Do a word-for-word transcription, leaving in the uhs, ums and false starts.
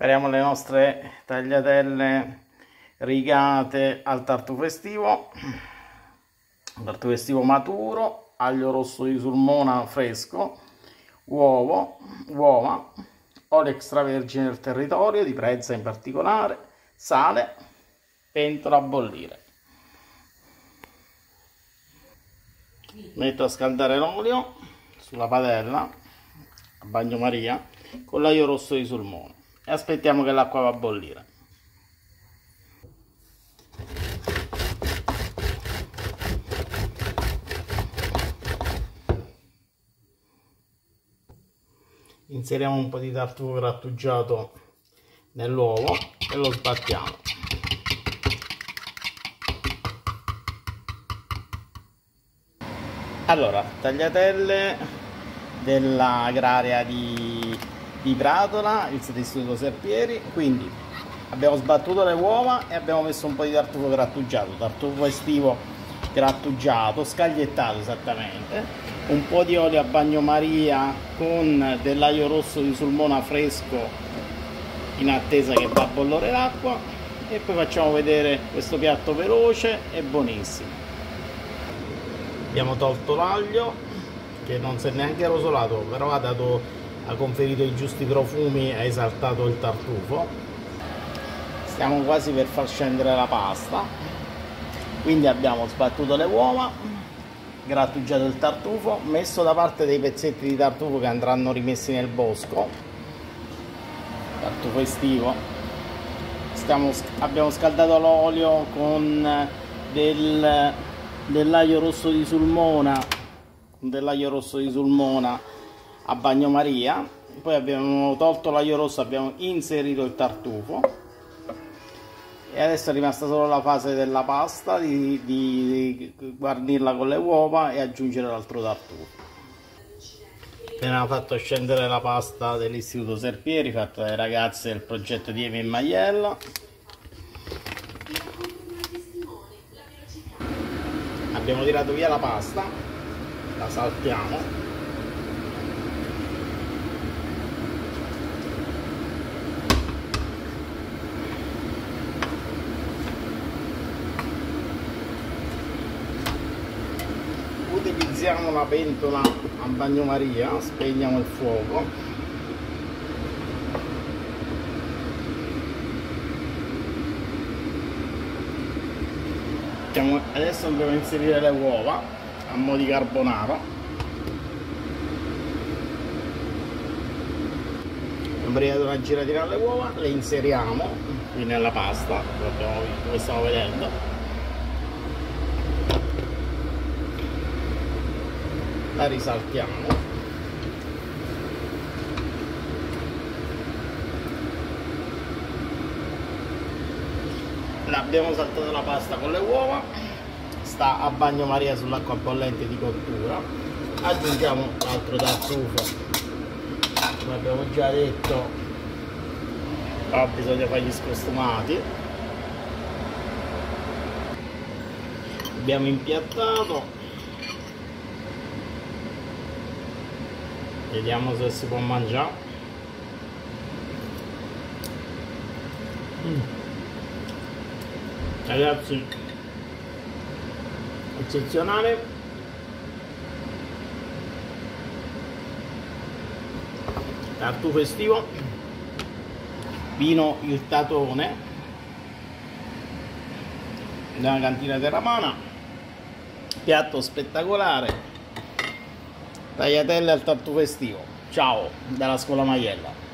Prepariamo le nostre tagliatelle rigate al tartufo estivo, tartufo estivo maturo, aglio rosso di Sulmona fresco, uovo, uova, olio extravergine del territorio, di Prezza in particolare, sale, pentola a bollire. Metto a scaldare l'olio sulla padella a bagnomaria con l'aglio rosso di Sulmona e aspettiamo che l'acqua va a bollire. Inseriamo un po' di tartufo grattugiato nell'uovo e lo sbattiamo. Allora, tagliatelle dell'agraria di, di Pratola, il sito Istituto Serpieri. Quindi abbiamo sbattuto le uova e abbiamo messo un po' di tartufo grattugiato, tartufo estivo grattugiato, scagliettato esattamente, un po' di olio a bagnomaria con dell'aglio rosso di Sulmona fresco in attesa che va a bollire l'acqua, e poi facciamo vedere questo piatto veloce e buonissimo. Abbiamo tolto l'aglio che non si è neanche rosolato, però ha dato, ha conferito i giusti profumi, ha esaltato il tartufo. Stiamo quasi per far scendere la pasta, quindi abbiamo sbattuto le uova, grattugiato il tartufo, messo da parte dei pezzetti di tartufo che andranno rimessi nel bosco, tartufo estivo. Stiamo, abbiamo scaldato l'olio con del dell'aglio rosso di Sulmona dell'aglio rosso di Sulmona a bagnomaria. Poi abbiamo tolto l'aglio rosso, abbiamo inserito il tartufo e adesso è rimasta solo la fase della pasta, di, di, di guarnirla con le uova e aggiungere l'altro tartufo. Appena fatto scendere la pasta dell'Istituto Serpieri, fatta dai ragazzi del progetto di Emi e Maiella. Abbiamo tirato via la pasta, la saltiamo, utilizziamo la pentola a bagnomaria, spegniamo il fuoco. Adesso dobbiamo inserire le uova a mo' di carbonara. Abbiamo una giratina alle uova, le inseriamo qui nella pasta, come stiamo vedendo. La risaltiamo. Abbiamo saltato la pasta con le uova, sta a bagnomaria sull'acqua bollente di cottura. Aggiungiamo l'altro tartufo, come abbiamo già detto, però bisogna fare gli scostumati. Abbiamo impiattato, vediamo se si può mangiare. mm. Ragazzi, eccezionale. Tartufo estivo, vino il Tatone della cantina terramana, piatto spettacolare, tagliatelle al tartufo estivo. Ciao dalla scuola Maiella.